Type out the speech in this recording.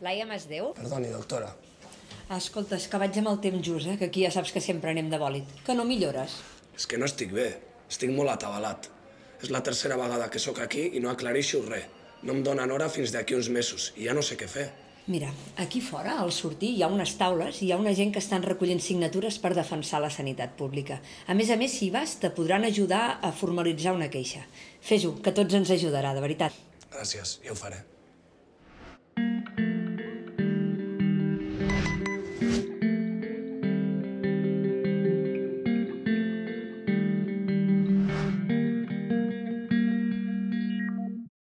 Laia Masdeu? Perdoni, doctora. Escolta, és que vaig amb el temps just, que aquí ja saps que sempre anem de bòlit. Que no millores. És que no estic bé. Estic molt atabalat. És la tercera vegada que sóc aquí i no aclareixo res. No em donen hora fins d'aquí uns mesos i ja no sé què fer. Mira, aquí fora, al sortir, hi ha unes taules i hi ha una gent que estan recollint signatures per defensar la sanitat pública. A més, si hi vas, te podran ajudar a formalitzar una queixa. Fes-ho, que tots ens ajudarà, de veritat. Gràcies, ja ho faré.